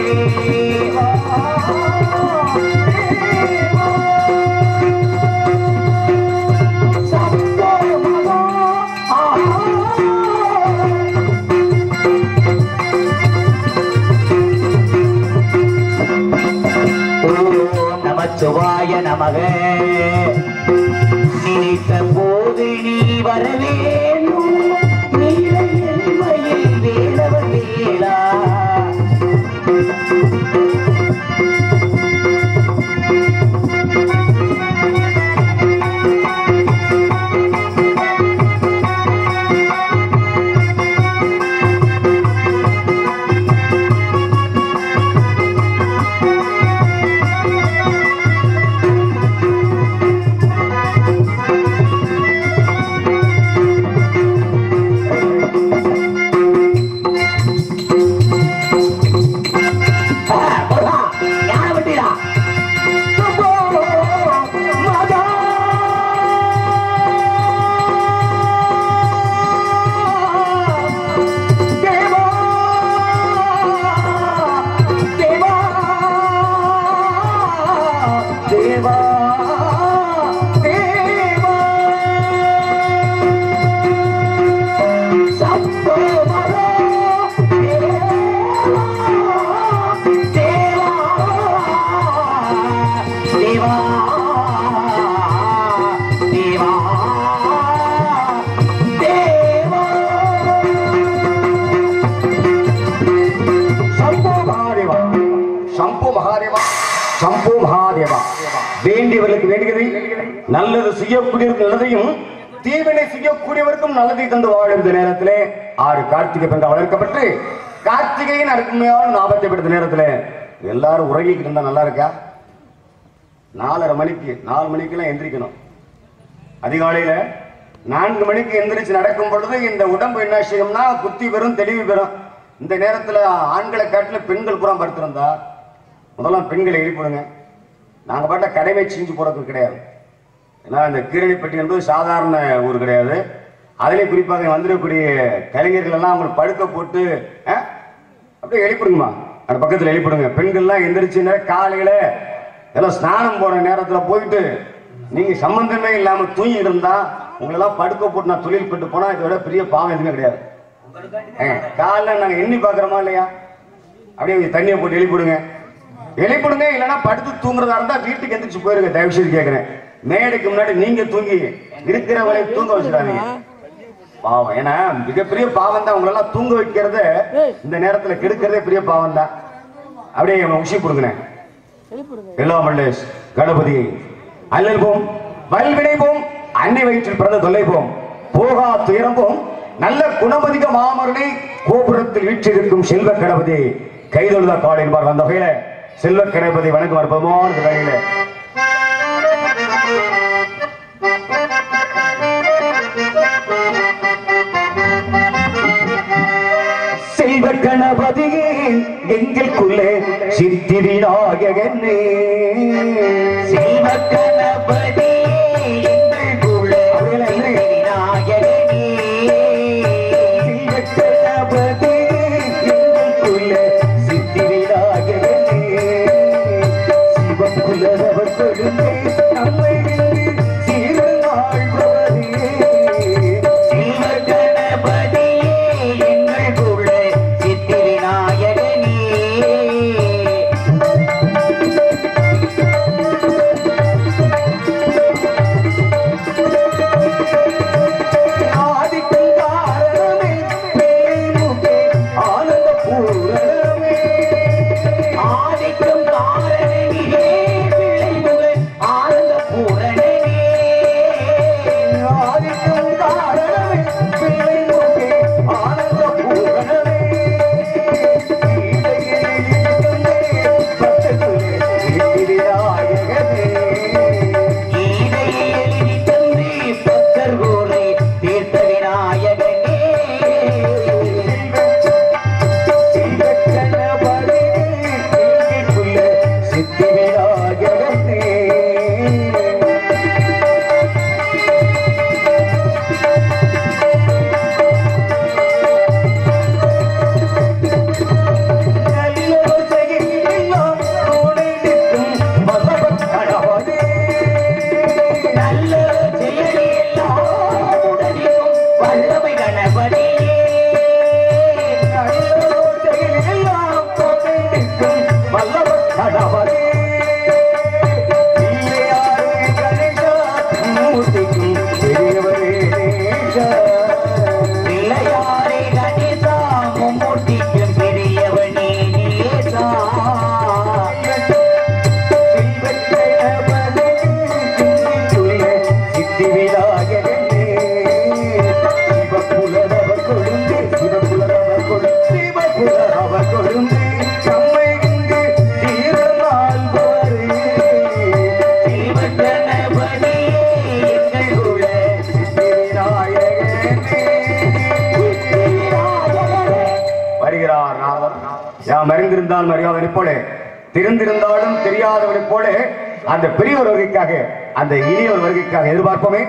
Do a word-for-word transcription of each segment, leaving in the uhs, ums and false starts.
நமச்சிவாய நமக. நினைத்த போது நீ வர வேண்டும், நீலையில் வேலவன் வேலா. சம்போ மகாதேவா. வேண்டியவர்களுக்கு வேண்டியதை, நல்லது செய்யக்கூடியவருக்கு நல்லதையும், தீவினை செய்யக்கூடியவருக்கும் நல்லதை தந்து வாழும் இந்த நேரத்திலே ஆறு கார்த்திகை பெண்கள் வளர்க்கப்பட்டு கார்த்திகையின் அருமையான ஞாபகத்தை பெற்ற நேரத்தில் எல்லாரும் உறங்கிக்கிட்டு இருந்தா நல்லா இருக்கா? நாலரை மணிக்கு நாலு மணிக்கெல்லாம் எந்திரிக்கணும். அதிகாலையில நான்கு மணிக்கு எந்திரிச்சு நடக்கும் பொழுது இந்த உடம்பு என்ன செய்யும்னா புத்தி பெறும், தெளிவு பெறும். இந்த நேரத்தில் ஆண்களை காட்டில பெண்கள் புறம் படுத்திருந்தா முதல்ல பெண்களை எழுப்பிடுங்க. நாங்க பாட்ட கடமை செஞ்சு போறது கிடையாது. ஏன்னா இந்த கீரணிப்பட்டி என்பது சாதாரண ஊர் கிடையாது. அதிலே குறிப்பாக வந்துடக்கூடிய கலைஞர்கள் எல்லாம் அவங்களுக்கு படுக்க போட்டு அப்படியே எழுப்பிடுங்கம்மா, அந்த பக்கத்தில் எழுப்பிடுங்க. பெண்கள்லாம் எந்திரிச்சு காலையில எல்லாம் ஸ்நானம் போன நேரத்தில் போயிட்டு நீங்க சம்பந்தமே இல்லாம தூங்கி இருந்தா உங்களெல்லாம் படுக்க போட்டு நான் தொழில் பட்டு போனா இதோட பெரிய பாவம் எதுவுமே கிடையாது. காலைல நாங்க எண்ணி பாக்குறோமா இல்லையா? அப்படியே தண்ணியை போட்டு எழுப்பிடுங்க எழுப்பிடுங்க. இல்லைன்னா படுத்து தூங்குறதா இருந்தா வீட்டுக்கு எந்திரிச்சு போயிருங்க. தயவு செய்து கேட்கிறேன், மேடைக்கு முன்னாடி நீங்க தூங்கி இருக்கிறவங்களை தூங்க வச்சுடாதீங்க. பாவம். ஏன்னா மிகப்பெரிய பாவம் தான் உங்களெல்லாம் தூங்க வைக்கிறத இந்த நேரத்துல கெடுக்கிறதே பெரிய பாவம் தான். அப்படியே உஷி கொடுங்க. எல்லாம் மல்லேஷ் கணபதி அல்லல்போம் வல்வினைப்போம் அன்னை வயிற்றில் பிறந்த தொல்லைப்போம் போகா துயரம்போம் நல்ல குணமதிக மாமருளை கோபுரத்தில் வீற்றிருக்கும் செல்வ கணபதி கைதொழுதா காடு என்பார். அந்த வகையில செல்வ கணபதி வணக்கம் அற்புதமான வேலையில செல்வ கணபதியே எங்களுக்குள்ளே சித்திரிநாயகனே. செல்வ கணபதி எங்களுக்குள்ளே சித்திரிநாயகனே. செல்வ கணபதி எங்களுக்குள்ளே சித்திரிநாயகனே. சிவம் குலரவர் கொழுந்தே நம்மை சீரல் வாழ்பவரே. செல்வ கணபதி எங்களுக்குள்ளே சித்திரிநாயகனே. ஆதிக்கும் காரணமே மேலுகே ஆனந்த பூரணமே. ஆதிக்கும் காரணமே விளைவுகள் ஆனந்த பூரணமே. ஆதிக்கும் காரணமே விளைவுகே ஆனந்த பூரணமே. தீர்த்த விநாயகனே. யாம் அறிந்திருந்தால் மரியாதை போல தெரிந்திருந்தாலும் தெரியாதவனை போல அந்த பெரியவர் வருகைக்காக அந்த இனியவர் வருகைக்காக எதிர்பார்ப்போமே.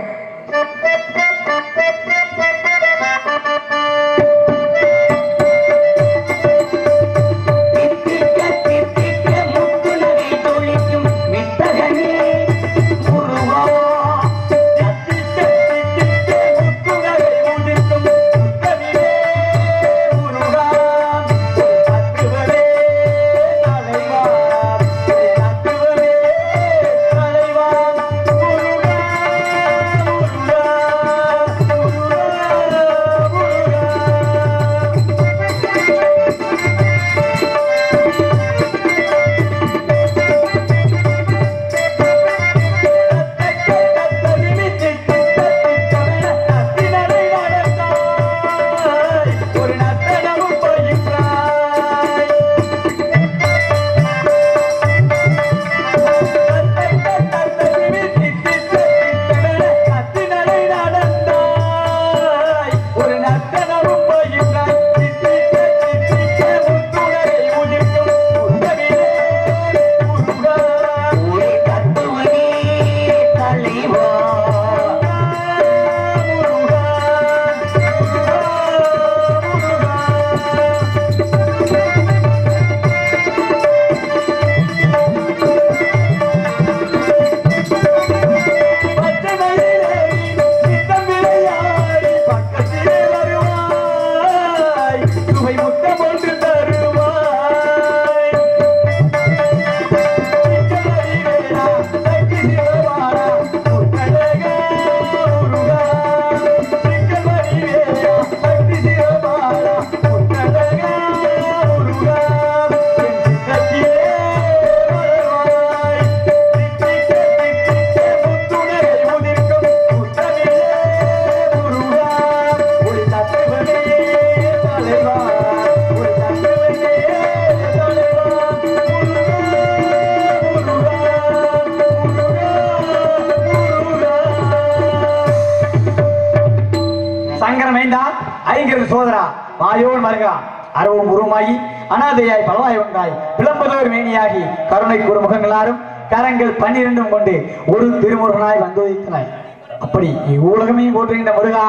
சோதரா மாயோன் மருகா அறவும் உருமாகி அனாதையாய் பலவாய் ஒன்றாய் விளம்பதோர் மேனியாகி கருணை குறுமுகங்களாரும் கரங்கள் பன்னிரண்டும் கொண்டு ஒரு திருமுருகனாய் வந்து வைத்தனாய். அப்படி உலகமே போற்றுகின்ற முருகா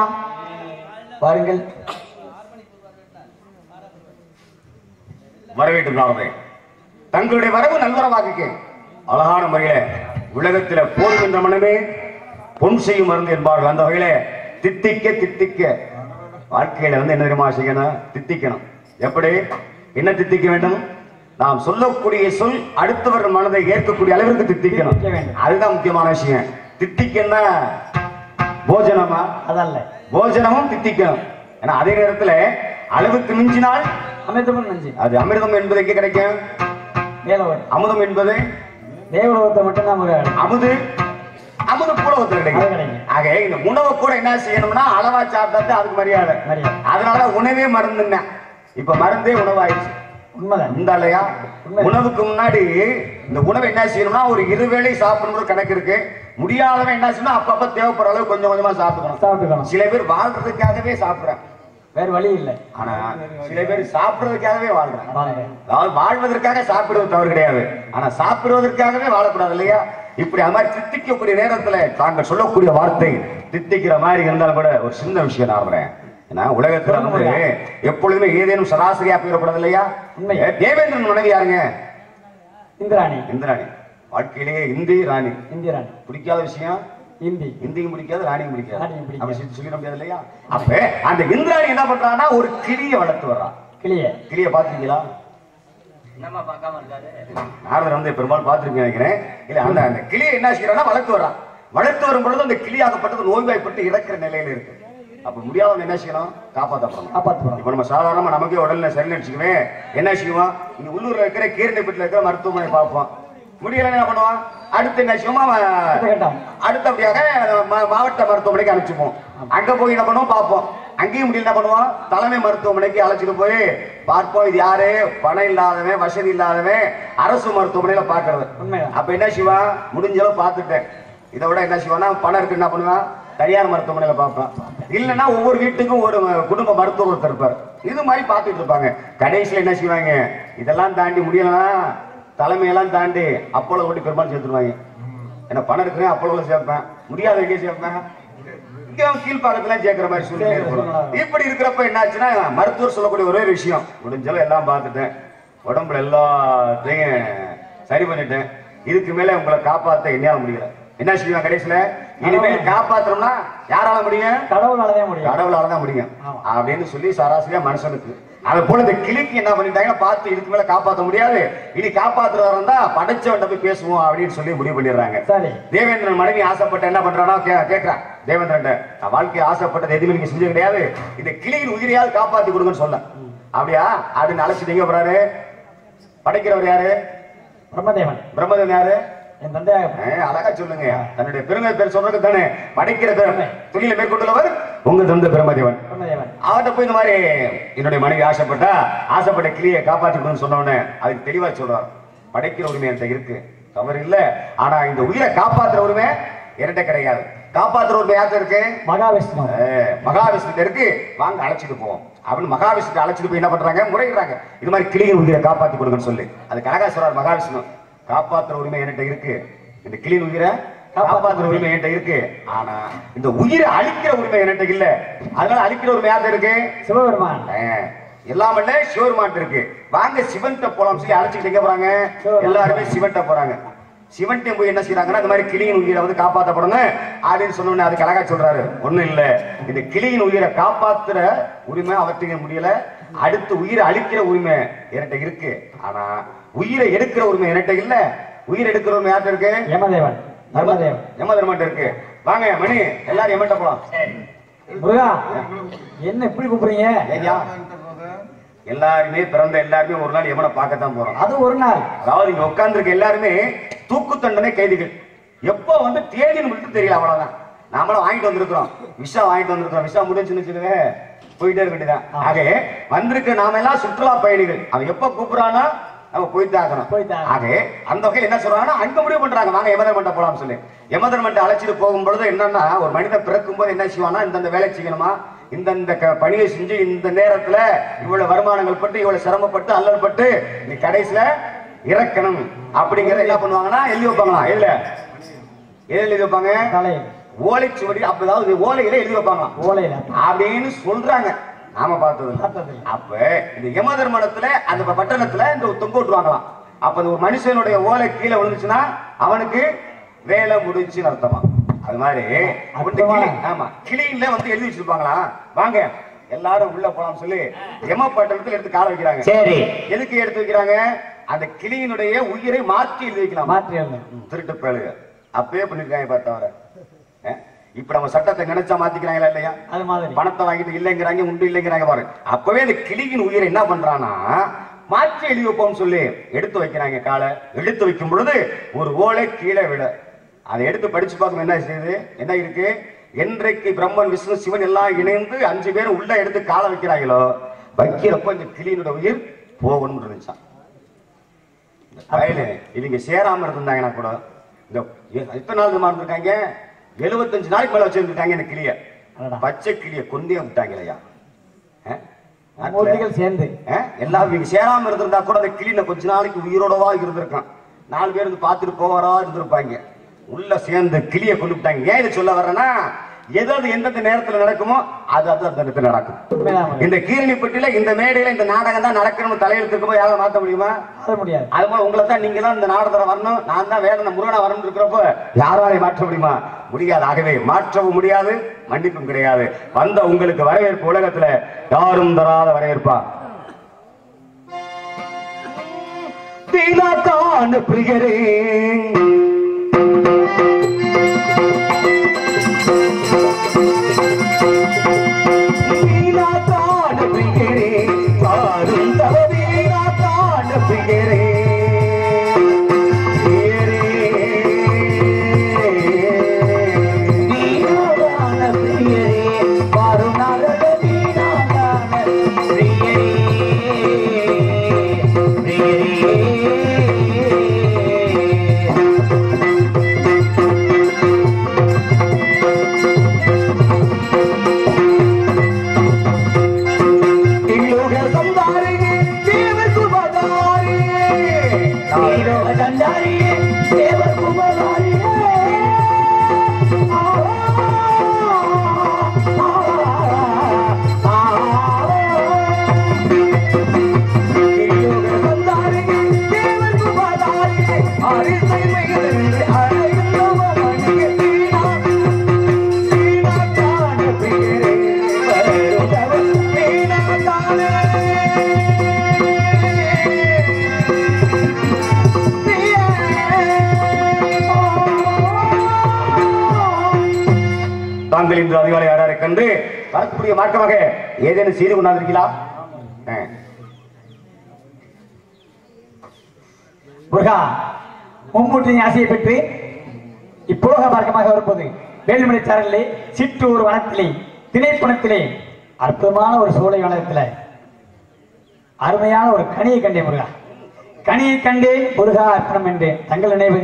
வாருங்கள். வரவேற்று தங்களுடைய வரவு நல்வரவாக்கு அழகான முறையில உலகத்தில போர்கின்ற மனமே பொன் செய்யும் மருந்து என்பார்கள். அந்த வகையில தித்திக்க தித்திக்க வாழ்க்கையில வந்து என்ன தெரியுமா செய்யணும்? தித்திக்கணும். எப்படி என்ன தித்திக்க வேண்டும்? நாம் சொல்லக்கூடிய சொல் அடுத்தவர் மனதை ஏற்கக்கூடிய அளவிற்கு தித்திக்கணும். அதுதான் முக்கியமான விஷயம். தித்திக்கன்னா போஜனமா? அதல்ல, போஜனமும் தித்திக்கணும். ஏன்னா அதே நேரத்துல அளவுக்கு மிஞ்சினால் அமிர்தமும் நஞ்சு. அது அமிர்தம் என்பது எங்கே கிடைக்கும்? அமுதம் என்பது தேவலோகத்தை மட்டும்தான். அமுது அமுது புலவத்தில் கிடைக்கும். ஆக இந்த உணவை கூட என்ன செய்யணும்னா அளவா சாப்பிட்டா அதுக்கு மரியாதை. அதனால உணவே மருந்துன்னா இப்ப மருந்தே உணவாயிடுச்சு. உண்மைதான் இந்த இல்லையா? உணவுக்கு முன்னாடி இந்த உணவை என்ன செய்யணும்னா ஒரு இருவேளை சாப்பிடணும் கணக்கு இருக்கு. முடியாதவன் என்ன செய்யணும்? அப்பப்ப தேவைப்படுற அளவு கொஞ்சம் கொஞ்சமா சாப்பிடணும் சாப்பிட்டுக்கணும் சில பேர் வாழ்றதுக்காகவே சாப்பிடுறேன், வேற வழி இல்லை. ஆனா சில பேர் சாப்பிடுறதுக்காகவே வாழ்றேன். அதாவது வாழ்வதற்காக சாப்பிடுவது தவறு கிடையாது, ஆனா சாப்பிடுவதற்காகவே வாழக்கூடாது இல்லையா? இப்படி அது மாதிரி தித்திக்கக்கூடிய நேரத்துல தாங்கள் சொல்லக்கூடிய வார்த்தை தித்திக்கிற மாதிரி இருந்தாலும் கூட ஒரு சின்ன விஷயம் நான் வரேன். ஏன்னா உலகத்துல வந்து எப்பொழுதுமே ஏதேனும் சராசரியா போயிடக்கூடாது இல்லையா? தேவேந்திரன் மனைவி யாருங்க? இந்திராணி. இந்திராணி வாழ்க்கையிலேயே இந்தி ராணி. இந்தி ராணி பிடிக்காத விஷயம் இந்தி. இந்தியும் பிடிக்காது, ராணியும் பிடிக்காது. அப்படி சொல்லிட முடியாது இல்லையா? அப்ப அந்த இந்திராணி என்ன பண்றான்னா ஒரு கிளிய வளர்த்து வர்றான். கிளிய கிளிய பாத்துருக்கீங்களா? நாரதர் வந்து பெரும்பாலும் பார்த்திருக்கீங்க நினைக்கிறேன். இல்ல அந்த அந்த கிளியை என்ன செய்யறான்னா வளர்த்து வர்றான். வளர்த்து வரும் பொழுது அந்த கிளியாகப்பட்டது நோய்வாய்ப்பட்டு இறக்குற நிலையில இருக்கு. அப்ப முடியாதவங்க என்ன செய்யணும்? காப்பாற்றப்படணும். இப்ப நம்ம சாதாரணமா நமக்கே உடல்ல சரி வச்சுக்குவே என்ன செய்வோம்? இங்க உள்ளூர்ல இருக்கிற கீரனைப்பட்டில இருக்கிற மருத்துவமனை பார்ப்போம். முடியல என்ன பண்ணுவான்? அடுத்து என்ன செய்வோம்? அடுத்தபடியாக மாவட்ட மருத்துவமனைக்கு அனுப்பிச்சுப்போம். அங்க போய் என்ன பண்ணுவோம்? பார்ப்போம். அங்கேயும் முடியல என்ன பண்ணுவோம்? தலைமை மருத்துவமனைக்கு அழைச்சிட்டு போய் பார்ப்போம். இது யாரு? பணம் இல்லாதவன், வசதி இல்லாதவன் அரசு மருத்துவமனையில பாக்குறது. அப்ப என்ன செய்வான்? முடிஞ்சளவு பார்த்துட்டேன். இதை விட என்ன செய்வான்னா பணம் இருக்கு என்ன பண்ணுவான்? தனியார் மருத்துவமனையில பார்ப்பேன். இல்லைன்னா ஒவ்வொரு வீட்டுக்கும் ஒரு குடும்ப மருத்துவர் இருப்பார். இது மாதிரி பார்த்துட்டு இருப்பாங்க. கடைசியில் என்ன செய்வாங்க, இதெல்லாம் தாண்டி முடியலாம் தலைமையெல்லாம் தாண்டி அப்போல ஓட்டி பெருமாள் சேர்த்துருவாங்க. ஏன்னா பணம் இருக்கிறேன் அப்போல சேர்ப்பேன், முடியாத எங்கே சேர்ப்பேன், இங்கே கீழ்பாக்கத்துல சேர்க்கிற மாதிரி சூழ்நிலை இருக்கும். இப்படி இருக்கிறப்ப என்ன ஆச்சுன்னா மருத்துவர் சொல்லக்கூடிய ஒரே விஷயம், முடிஞ்சாலும் எல்லாம் பார்த்துட்டேன், உடம்புல எல்லாத்தையும் சரி பண்ணிட்டேன், இதுக்கு மேல உங்களை காப்பாற்ற என்னால முடியல. என்ன செய்வாங்க கடைசியில, இனிமேல் காப்பாற்றணும்னா யாரால முடியும், கடவுளாலதான் முடியும், கடவுளாலதான் முடியும் அப்படின்னு சொல்லி சராசரியா மனுஷனுக்கு. அதை போல இந்த கிளிக்கு என்ன பண்ணிட்டாங்கன்னா, பார்த்து இதுக்கு மேல காப்பாற்ற முடியாது, இனி காப்பாற்றுறதா இருந்தா படைச்சவன்ட்ட போய் பேசுவோம் அப்படின்னு சொல்லி முடிவு பண்ணிடுறாங்க. தேவேந்திரன் மனைவி ஆசைப்பட்ட என்ன பண்றானா கேட்கிறான் தேவேந்திரன், நான் வாழ்க்கையை ஆசைப்பட்டது எதுவுமே நீங்க செஞ்சது கிடையாது, இந்த கிளியின் உயிரையாவது காப்பாத்தி கொடுங்கன்னு சொல்ல. அப்படியா அப்படின்னு அழைச்சிட்டு எங்க போறாரு, படைக்கிறவர் யாரு, பிரம்மதேவன். பிரம்மதேவன் யாரு, அழகா சொல்லுங்க, தன்னுடைய பெருமை பேர் சொல்றது தானே, படைக்கிற தொழிலை மேற்கொண்டுள்ளவர் உங்க தந்த பிரம்மதேவன். அவர்கிட்ட போய் இந்த மாதிரி என்னுடைய மனைவி ஆசைப்பட்டா ஆசைப்பட்ட கிளியை காப்பாற்றிக்கணும்னு சொன்ன உடனே அதுக்கு தெளிவா சொல்றார், படைக்கிற உரிமை என்கிட்ட இருக்கு, தவறு இல்ல, ஆனா இந்த உயிரை காப்பாற்றுற உரிமை என்கிட்ட கிடையாது. காப்பாற்றுற உரிமை யார்கிட்ட இருக்கு, மகாவிஷ்ணு. மகாவிஷ்ணு இருக்கு, வாங்க அழைச்சிட்டு போவோம் அப்படின்னு மகாவிஷ்ணு அழைச்சிட்டு போய் என்ன பண்றாங்க, முறையிடுறாங்க, இது மாதிரி கிளியின் உயிரை காப்பாற்றி கொடுங்கன்னு சொல்லி. அதுக்கு அழகா சொல்றார் மகாவிஷ்ணு, காப்பாற்றுற உரிமை என்கிட்ட இருக்கு, இந்த கிளியின் உயிரை காப்பாற்றுற உரிமை என்கிட்ட இருக்கு, ஆனா இந்த உயிரை அழிக்கிற உரிமை என்கிட்ட இல்ல, அதனால அழிக்கிற உரிமை யார்கிட்ட இருக்கு, சிவபெருமான். எல்லாம் இல்ல சிவபெருமான் இருக்கு, வாங்க சிவன்கிட்ட போலாம் சொல்லி அழைச்சிட்டு எங்க போறாங்க, எல்லாருமே சிவன்கிட்ட போறாங்க. சிவன்கிட்ட போய் என்ன செய்யறாங்கன்னா, இந்த மாதிரி கிளியின் உயிரை வந்து காப்பாற்றப்படணும் அப்படின்னு சொன்ன அதுக்கு அழகா சொல்றாரு, ஒண்ணும் இல்ல, இந்த கிளியின் உயிரை காப்பாத்துற உரிமை அவர்கிட்ட முடியல, அடுத்து உயிரை அழிக்கிற உரிமை என்கிட்ட இருக்கு, ஆனா உயிரை எடுக்கிற உரிமை என்கிட்ட இல்ல, உயிர் எடுக்கிற உரிமை யார்கிட்ட இருக்கு, யமதேவன். யமதர்மன் இருக்கு, வாங்க மணி எல்லாரும் யமன்ட்ட போலாம். முருகா என்ன இப்படி கூப்பிடுறீங்க, எல்லாருமே பிறந்த எல்லாருமே ஒரு நாள் யமனை பார்க்கத்தான் போறோம், அது ஒரு நாள். அதாவது இங்க உட்கார்ந்து இருக்க எல்லாருமே தூக்கு தண்டனை கைதிகள், எப்போ வந்து தேதின்னு மட்டும் தெரியல, அவ்வளவுதான். நாமளும் வாங்கிட்டு வந்திருக்கிறோம், விஷா வாங்கிட்டு வந்திருக்கிறோம், விஷா முடிஞ்சுன்னு வச்சுக்கவே போயிட்டே இருக்க வேண்டியதான். ஆக வந்திருக்க நாம எல்லாம் சுற்றுலா பயணிகள், அவன் எப்ப கூப்பிடுறானா நம்ம போய்த்தாக்கணும். ஆக அந்த வகையில் என்ன சொல்றாங்கன்னா, அங்க முடிவு பண்றாங்க, வாங்க யமதர்மன்ட்ட போலாம் சொல்லி. யமதர்மன்ட்ட அழைச்சிட்டு போகும்பொழுது என்னன்னா, ஒரு மனிதன் பிறக்கும் போது என்ன செய்வானா, இந்த வேலை செய்யணுமா, இந்த பணியை செஞ்சு இந்த நேரத்துல இவ்வளவு வருமானங்கள் பட்டு இவ்வளவு சிரமப்பட்டு அல்லல் பட்டு நீ கடைசியில இறக்கணும் அப்படிங்கறத என்ன பண்ணுவாங்கன்னா எழுதி வைப்பாங்களா, இல்ல எழுதி வைப்பாங்க, ஓலைச்சுவடி, அப்பதாவது ஓலையில எழுதி வைப்பாங்க, ஓலையில அப்படின்னு சொல்றாங்க. நாம பார்த்தது அப்ப இந்த யமதர்மனத்துல அந்த பட்டணத்துல இந்த தொங்க விட்டுவாங்களாம். அப்ப ஒரு மனுஷனுடைய ஓலை கீழே விழுந்துச்சுன்னா அவனுக்கு வேலை முடிச்சுன்னு அர்த்தமா. அது மாதிரி ஆமா கிளியில வந்து எழுதி வச்சிருப்பாங்களா, வாங்க எல்லாரும் உள்ள போலாம் சொல்லி யம பட்டணத்துல எடுத்து கால வைக்கிறாங்க. சரி, எதுக்கு எடுத்து வைக்கிறாங்க, அந்த கிளியினுடைய உயிரை மாற்றி எழுதி வைக்கலாம். மாற்றி திருட்டு பேளுக அப்பவே பண்ணிருக்காங்க பார்த்தவரை. இப்ப நம்ம சட்டத்தை நினைச்சா மாத்திக்கிறாங்களா இல்லையா, அது மாதிரி பணத்தை வாங்கிட்டு இல்லைங்கிறாங்க, உண்டு இல்லைங்கிறாங்க பாரு. அப்பவே அந்த கிளியின் உயிரை என்ன பண்றானா மாற்றி எழுதி வைப்போம் சொல்லி எடுத்து வைக்கிறாங்க. காலை எடுத்து வைக்கும் பொழுது ஒரு ஓலை கீழே விட, அதை எடுத்து படிச்சு பார்க்கணும் என்ன செய்யுது, என்ன இருக்கு, என்றைக்கு பிரம்மன் விஷ்ணு சிவன் எல்லாம் இணைந்து அஞ்சு பேரும் உள்ள எடுத்து காலை வைக்கிறாங்களோ வைக்கிறப்ப இந்த கிளியினுடைய உயிர் போகணும்னு இருந்துச்சான். இவங்க சேராம இருந்தாங்கன்னா கூட இந்த எத்தனை நாள் இருந்திருக்காங்க, எழுபத்தஞ்சு நாளைக்கு மேல வச்சிருந்திருக்காங்க இந்த கிளிய, பச்சை கிளிய கொண்டே விட்டாங்க இல்லையா. சேர்ந்து எல்லாரும் இவங்க சேராம இருந்திருந்தா கூட அந்த கிளியில கொஞ்ச நாளைக்கு உயிரோடவா இருந்திருக்கான். நாலு பேர் வந்து பார்த்துட்டு போவாரா இருந்திருப்பாங்க, உள்ள சேர்ந்து கிளியை கொண்டு விட்டாங்க. ஏன் இதை சொல்ல வர்றேன்னா, எதாவது எந்தெந்த நேரத்தில் நடக்குமோ அது அது அந்த நேரத்தில் நடக்கும். இந்த கீரணிப்பட்டியில இந்த மேடையில இந்த நாடகம் தான் நடக்கணும் தலையெழுத்து இருக்கும்போது யாரும் மாற்ற முடியுமா, முடியாது. அது போல உங்களை தான் நீங்க தான் இந்த நாடகத்துல வரணும், நான் தான் வேற முருகனா வரணும் இருக்கிறப்ப யாராலையும் மாற்ற முடியுமா, முடியாது. ஆகவே மாற்றவும் முடியாது, மன்னிப்பும் கிடையாது. வந்த உங்களுக்கு வரவேற்பு உலகத்துல யாரும் தராத வரவேற்பா. பிரியரே இல்ல தாங்கள் இன்று அதிகாலை யாராரை கண்டு வரக்கூடிய மார்க்கமாக ஏதேனும் செய்து கொண்டாந்திருக்கீங்களா? முருகா, மும்மூற்றின் ஆசையை பெற்று இப்போக மார்க்கமாக வரும்போது வேலுமலை சாரலிலே சிற்றூர் வனத்திலே திணைப்புணத்திலே அற்புதமான ஒரு சோலை வனத்திலே அருமையான ஒரு கனியை கண்டேன் முருகா. கனியை கண்டே முருகா அர்ப்பணம் என்றேன். தங்கள் நினைவு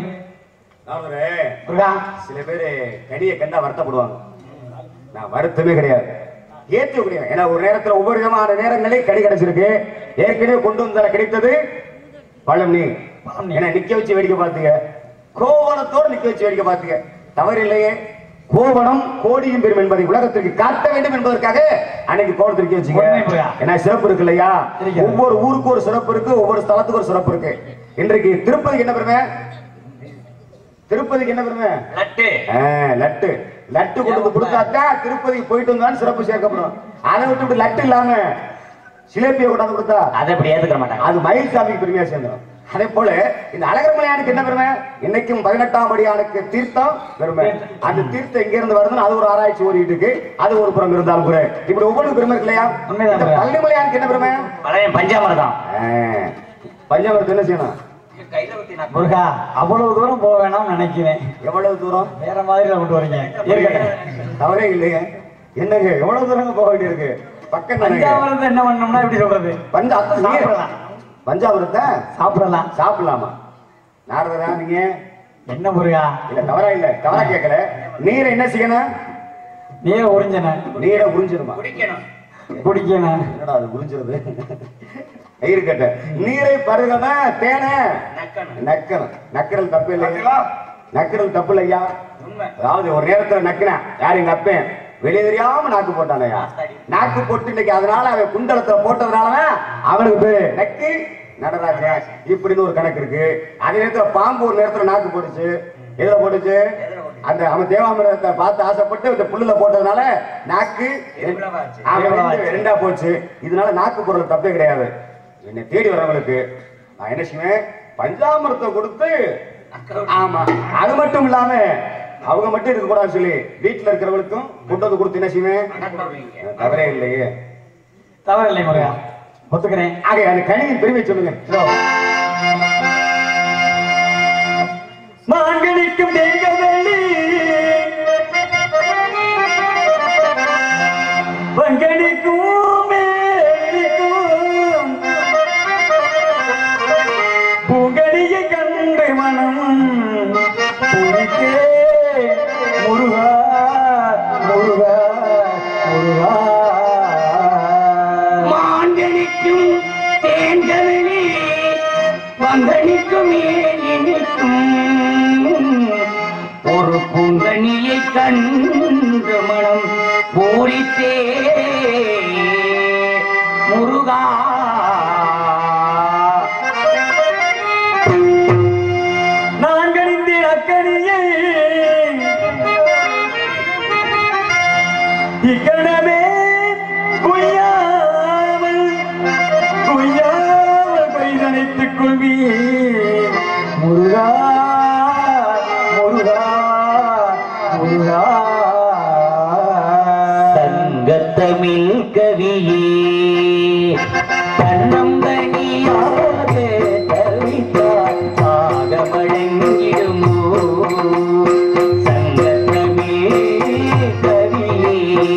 முருகா. சில பேரு கனியை கண்டா வருத்தப்படுவாங்க. நான் வருத்தமே கிடையாது, ஏற்று கிடையாது. ஏன்னா ஒரு நேரத்தில் ஒவ்வொரு விதமான நேரங்களே கனி கிடைச்சிருக்கு. ஏற்கனவே கொண்டு வந்தால கிடைத்தது பழம் நீ. ஏன்னா நிக்க வச்சு வேடிக்கை பார்த்துக்க, கோவணத்தோடு நிக்க வச்சு வேடிக்கை பார்த்துக்க, தவறு இல்லையே. கோவணம் கோடியும் பெரும் என்பதை உலகத்திற்கு காட்ட வேண்டும் என்பதற்காக அன்னைக்கு கோவணத்திற்கு வச்சுக்க. ஏன்னா சிறப்பு இருக்கு இல்லையா? ஒவ்வொரு ஊருக்கு ஒரு சிறப்பு இருக்கு, ஒவ்வொரு ஸ்தலத்துக்கு ஒரு சிறப்பு இருக்கு. இன்றைக்கு திருப்பதிக்கு என்ன பெருமை? திருப்பதிக்கு என்ன பெருமை? லட்டு. லட்டு லட்டு கொண்டு வந்து கொடுத்தாக்கா திருப்பதி போயிட்டு வந்தாலும் சிறப்பு சேர்க்கப்படும். அதை விட்டு லட்டு இல்லாம சிலேபியை கொண்டாந்து கொடுத்தா அதை அப்படி ஏத்துக்க மாட்டாங்க. அது மயில் சாமிக்கு பெருமையா சேர்ந்துடும். அதே போல இந்த அழகர்மலையானுக்கு என்ன பெருமை? இன்னைக்கும் பதினெட்டாம் படியானுக்கு தீர்த்தம் பெருமை. அந்த தீர்த்தம் எங்க இருந்து வருதுன்னு அது ஒரு ஆராய்ச்சி ஓடிட்டு இருக்கு. அது ஒரு புறம் இருந்தாலும் கூட இப்படி ஒவ்வொரு பெருமை இருக்கு இல்லையா? பள்ளிமலையானுக்கு என்ன பெருமை? பஞ்சாமிரதம். பஞ்சாமிரதம் என்ன செய்யணும்? முருகா, அவ்வளவு தூரம் போக வேணாம்னு நினைக்கிறேன். எவ்வளவு தூரம்? வேற மாதிரி கொண்டு வரீங்க. தவறே இல்லையே. என்னங்க எவ்வளவு தூரம் போக வேண்டியிருக்கு? பக்கம் பஞ்சாமிரதம் என்ன பண்ணணும்னா எப்படி சொல்றது? பஞ்சா சாப்பிடலாம். பஞ்சாமிரத்தை சாப்பிடலாம். சாப்பிடலாமா? நாரதரா நீங்க என்ன முருகா? இல்ல தவறா இல்ல, தவறா கேட்கல. நீரை என்ன செய்யணும்? நீரை உறிஞ்சன. நீரை உறிஞ்சிருமா? குடிக்கணும். குடிக்கணும். என்னடா அது உறிஞ்சிருது? இருக்கட்ட நீரை பருகன தேனை நக்கணும். நக்கறல் தப்பு இல்லையா? நக்கறல் தப்பு இல்லையா? அதாவது ஒரு நேரத்துல நக்கினேன். யாரு? எங்க அப்பேன் வெளியே தெரியாம நாக்கு போட்டானையா. நாக்கு போட்டு இன்னைக்கு அதனால அவன் குண்டலத்துல போட்டதுனாலதான் அவனுக்கு பேரு நக்கி நடராஜன் இப்படின்னு ஒரு கணக்கு இருக்கு. அதே நேரத்துல பாம்பு ஒரு நேரத்துல நாக்கு போட்டுச்சு. எதுல போட்டுச்சு? அந்த அவன் தேவாமிரதத்தை பார்த்து ஆசைப்பட்டு இந்த புல்லுல போட்டதுனால நாக்கு ரெண்டா போச்சு. இதனால நாக்கு பொருள் தப்பே கிடையாது. என்னை தேடி வரவங்களுக்கு நான் என்ன செய்வேன்? பஞ்சாமிரத்தை கொடுத்து, ஆமா அது மட்டும் இல்லாம அவங்க மட்டும் இருக்க கூடாது சொல்லி வீட்டுல இருக்கிறவங்களுக்கும் கொண்டு வந்து கொடுத்து என்ன செய்வேன்? தவறே இல்லையே. தவறில்லை முருகா, ஒத்துக்கிறேன். ஆக அந்த கனியின் பெருமை சொல்லுங்க. மாங்கனிக்கும் தேங்கவெள்ளி பங்கனிக்கும் மேலிக்கும் பூங்கனியை கண்டு மனம் பூரித்தே முருகா முருகா முருகா. மாங்கனிக்கும் தேங்கவெளி பங்கனிக்கும் மேலிக்கும் ஒரு பூங்கனியை கண்டு மனம் பூரித்தே முருகா. நான் கணிந்தேன் அக்கனியை இக்கணமே குய்யாமல் குய்யாமல் பைதனைத்துக் கொள்வி முருகா முருகா முருகா. தங்கத்தமிழ் கவியே தன்னம்பனியாக தவித்தால் ஆக வழங்கிடுமோ சங்கத்தமிழ் கவியே.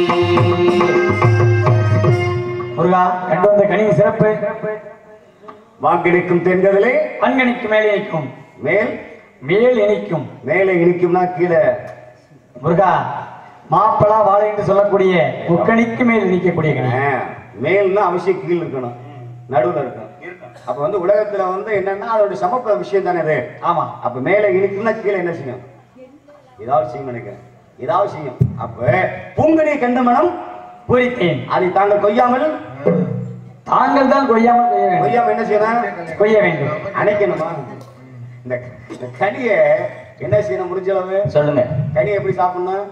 முருகா, கண்டு வந்த கனியின் சிறப்பு வாக்கெடுக்கும் தென்கதிலே பன்கணிக்கு மேலே இனிக்கும். மேல் மேல் இனிக்கும். மேலே இனிக்கும்னா கீழே முருகா, மாப்பழா வாழை என்று சொல்லக்கூடிய முக்கணிக்கு மேல் இனிக்கக்கூடிய கனி. மேல்னா அவசியம் கீழ் இருக்கணும், நடுவுல இருக்கணும். அப்ப வந்து உலகத்துல வந்து என்னன்னா அதோட சமப்ப விஷயம் தானே அது. ஆமா. அப்ப மேல இனிக்கும்னா கீழே என்ன செய்யும்? ஏதாவது செய்யும் நினைக்கிறேன், ஏதாவது செய்யும். அப்ப பூங்கனி கண்ட மனம் பூரித்தேன். அதை தாங்கள் கொய்யாமல் தாங்கள் தான் கொய்யாமல் கொய்ய வேண்டும். கொய்யாம என்ன செய்யணும்? கொய்ய வேண்டும். அணைக்கணுமா? இந்த கனிய என்ன செய்யணும்? முடிஞ்சளவு சொல்லுங்க. கனியை எப்படி சாப்பிடணும்?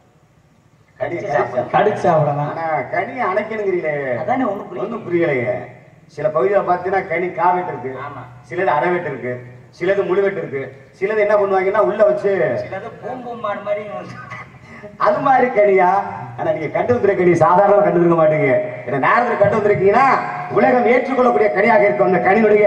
கடிச்சு சாப்பிடலாம். ஆனா கனியை அணைக்கணுங்கிறீங்களே, அதானே ஒண்ணும் புரியல. ஒண்ணும் புரியலையே. சில பகுதியில் பார்த்தீங்கன்னா கனி காவெட்டு இருக்கு, சிலது அரைவெட்டு இருக்கு, சிலது முழுவெட்டு இருக்கு. சிலது என்ன பண்ணுவாங்கன்னா உள்ள வச்சு அது மாதிரி கனியா. ஆனா நீங்க கண்டு வந்திருக்க கனி சாதாரணமா கண்டு வந்துருக்க மாட்டீங்க. ஏன்னா நேரத்தில் கண்டு வந்திருக்கீங்கன்னா உலகம் ஏற்றுக்கொள்ளக்கூடிய கனியாக இருக்கும். அந்த கனியுடைய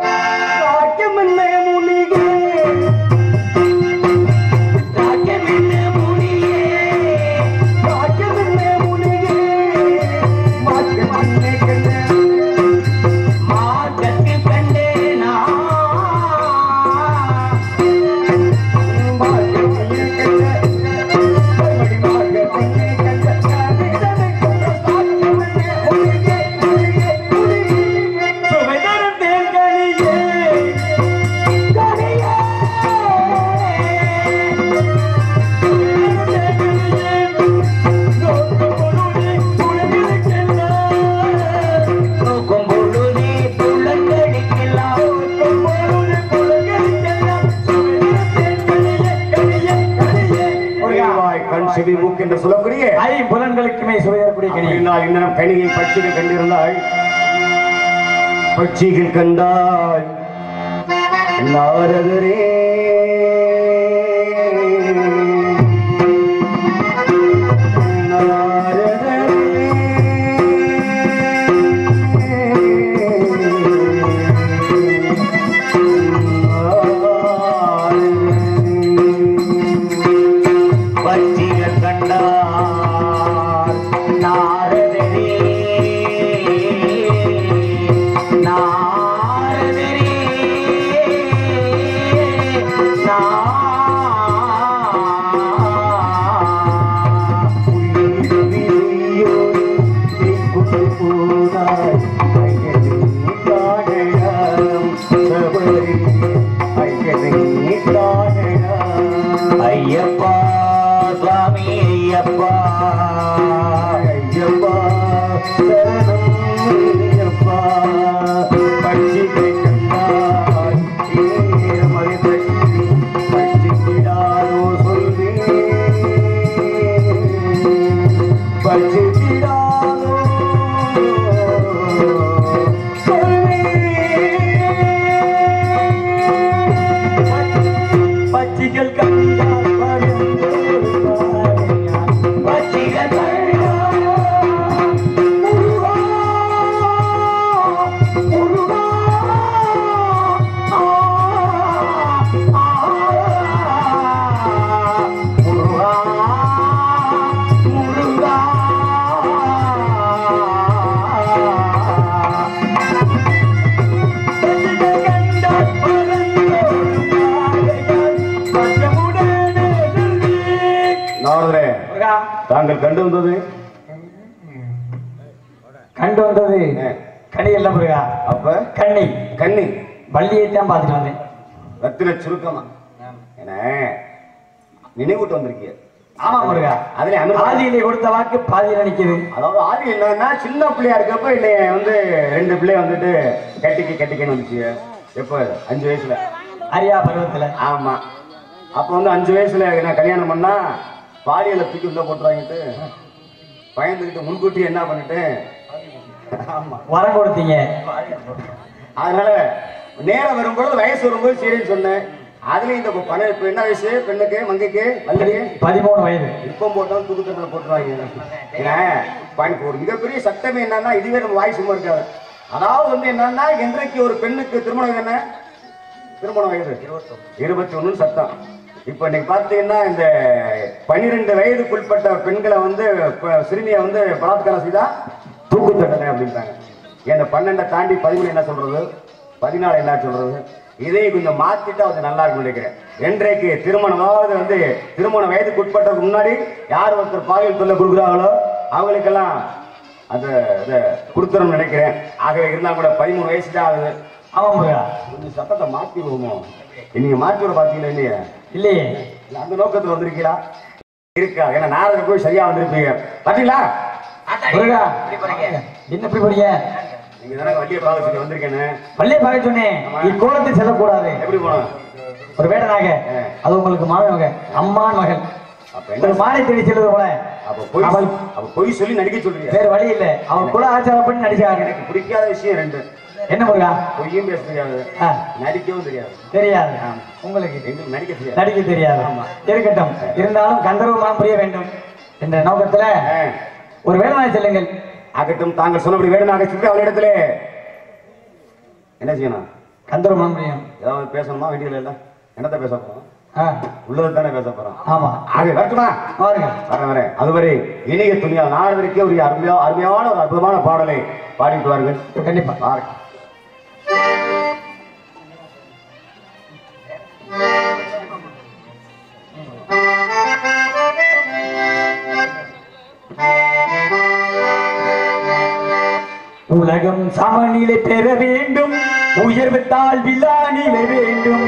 என்று சொல்லக்கூடிய ஐம்புலன்களுக்குமே சுவையக்கூடிய கனி. இன்னும் கனியை பட்சிகள் கண்டிருந்தாள், பட்சிகள் கண்டாள் நாரதரே ஐயப்பா சுவாமி ஐயப்பா ஐயப்பா சரணம் ஐயப்பா பட்சிகை கண்டாய் மலை பற்றி பட்சிக்கிடாதோ சொல்வே பட்சிக்கிடாதோ சொல்வே பட்சிகள் கண்டாய் தாங்கள் கண்டு வந்தது கண்டு வந்தது கனி எல்லாம் முருகா. அப்ப கண்ணி கண்ணி வள்ளியைத்தான் பார்த்துட்டு வந்தேன். ரத்தின சுருக்கமா என்ன நினைவூட்டு வந்திருக்கீங்க. ஆமா முருகா, அதுல ஆதியிலே கொடுத்த வாக்கு பாதியில நிக்குது. அதாவது ஆதி என்னன்னா சின்ன பிள்ளையா இருக்கப்ப இல்லையே வந்து ரெண்டு பிள்ளைய வந்துட்டு கட்டிக்கு கட்டிக்கன்னு வந்துச்சு. எப்ப அஞ்சு வயசுல அரியா பருவத்துல. ஆமா, அப்ப வந்து அஞ்சு வயசுல நான் கல்யாணம் பண்ணா பாலியல தூக்கி உள்ள போட்டுறாங்கிட்டு பயந்துகிட்டு முன்கூட்டி என்ன பண்ணிட்டு ஆமா வரம் கொடுத்தீங்க. அதனால நேரம் வரும்போது வயசு வரும்போது சரின்னு சொன்னேன். அதுலயும் இந்த பண இப்ப என்ன வயசு பெண்ணுக்கு மங்கைக்கு வல்லிக்கு பதிமூணு வயது. இப்ப போட்டோம் தூக்கு தண்டனை போட்டுருவாங்க. ஏன்னா ஒரு மிகப்பெரிய சட்டமே என்னன்னா இதுவே நம்ம வாய் சும்மா இருக்காது. அதாவது வந்து என்னன்னா இன்றைக்கு ஒரு பெண்ணுக்கு திருமணம் என்ன திருமண வயது இருபத்தி ஒண்ணு சட்டம். இப்ப இன்னைக்கு பாத்தீங்கன்னா இந்த பனிரெண்டு வயதுக்குட்பட்ட பெண்களை வந்து சிறுமியை வந்து பலாத்காரம் செய்தா தூக்கு தண்டனை அப்படின்ட்டாங்க. இந்த பன்னெண்டை தாண்டி பதிமூணு என்ன சொல்றது, பதினாலு என்ன சொல்றது, இதை கொஞ்சம் மாத்திட்டா அது நல்லா இருக்கும் நினைக்கிறேன். இன்றைக்கு திருமணமாவது வந்து திருமண வயதுக்கு உட்பட்டதுக்கு முன்னாடி யார் ஒருத்தர் பாலியல் தொல்லை கொடுக்குறாங்களோ அவங்களுக்கெல்லாம் அதை இதை கொடுத்துறோம்னு நினைக்கிறேன். ஆகவே இருந்தா கூட பதிமூணு வயசு தான் ஆகுது. ஆமாங்க, கொஞ்சம் சட்டத்தை மாத்தி விடுவோமோ. நீங்க மாற்றி விட பாத்தீங்களா இல்லையா? இல்லையே, அந்த நோக்கத்துல வந்திருக்கீங்களா? இருக்கா? ஏன்னா நாளைக்கு போய் சரியா வந்திருப்பீங்க பாத்தீங்களா? என்ன இப்படி போறீங்க? நீங்க தானே வண்டியை பார்க்க சொல்லி வந்திருக்கேன்னு. வண்டியை பார்க்க சொன்னேன். இக்கோலத்தை செல்லக்கூடாது. எப்படி போனோம்? ஒரு வேடனாக, அது உங்களுக்கு மாமன் அம்மான் மகள் ஒரு மாலை தேடி செல்வது போல. அப்ப போய் அப்ப பொய் சொல்லி நடிக்க சொல்றீங்க. வேற வழி இல்ல, அவன் கூட ஆச்சாரம் பண்ணி நடிச்சாங்க. எனக்கு பிடிக்காத விஷயம் ரெண்டு. என்ன முருகா? பொய்யும் பேச தெரியாது, ஆ, நடிக்கவும் தெரியாது. தெரியாது உங்களுக்கு, எங்களுக்கு நடிக்க தெரியாது. நடிக்க தெரியாது. ஆமா. இருக்கட்டும், இருந்தாலும் கந்தர்வமாக புரிய வேண்டும் என்ற நோக்கத்துல ஆ. ஒரு வேடனாய் செல்லுங்கள். ஆகட்டும், தாங்கள் சொன்னபடி வேணுமாக சொல்லி அவளிடத்துல என்ன செய்யணும்? கந்தர்வமாக புரியும். ஏதாவது பேசணுமா? வேண்டியது இல்லை. என்னத்தை பேச போறோம்? ஆ, உள்ளது தானே பேச போறோம். ஆமா, ஆக வரட்டுமா? பாருங்க. வரேன் வரேன். அதுவரை இனிய துணியால் நாளவரைக்கே ஒரு அருமையா அருமையான ஒரு அற்புதமான பாடலை பாடிட்டு வாருங்கள். கண்டிப்பா பாருங்க. உலகம் சமநிலை பெற வேண்டும், உயர்வு தாழ்வில்லா நிலை வேண்டும்.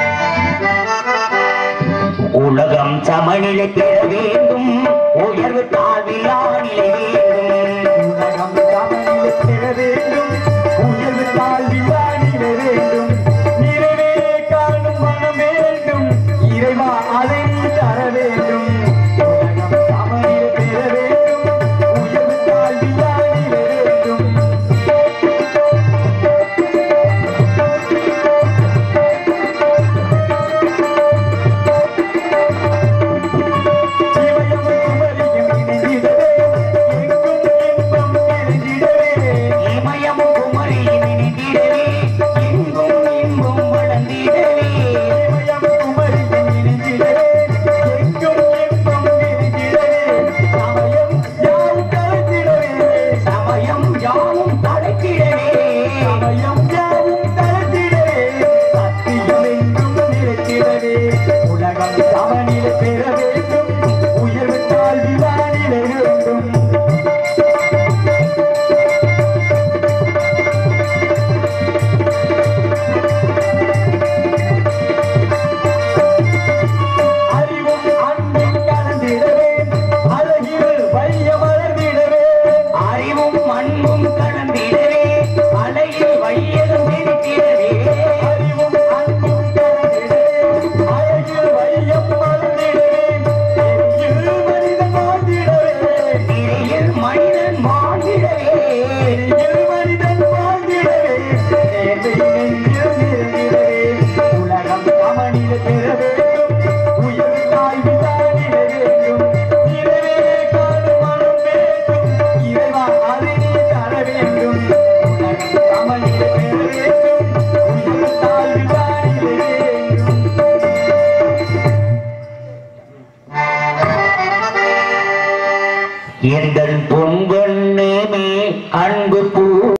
உலகம் சமநிலை பெற வேண்டும், உயர்வு தாழ்வில்லா நிலை வேண்டும். உலகம் சமநிலை பெற வேண்டும், உயர்வு தாழ்வில்லா நிலை வேண்டும். நிறைவே காணும் மனம் வேண்டும், இறைவா அதை நீ தர வேண்டும். உலகம் சமநிலை பெற வேண்டும், உயர்வு தாழ்வில்லா நிலை வேண்டும். இமயமும் குமரியும் இணைந்திடவே, எங்கும் இன்பம் வளர்ந்திடவே. சமயம் யாவும் தலைத்திடவே. உலகம் சமநிலை பெற வேண்டும், உயர்வு தாழ்வில்லா நிலை வேண்டும். அறிவும் அன்பும் கலந்திடவே, அழகில் வைய மலர்ந்திடவே. அறிவும் அன்பும் கலந்திடவே, அலையில் வையதும் தெரித்திடவே. அறிவும் அன்பும் கலந்திடவே, அழகில் வையம் மலர்ந்திடவே. எரியில் மனிதன் வாழ்ந்திடவே, திரையில் மனிதன் வாழ்ந்திடவே. எரியில்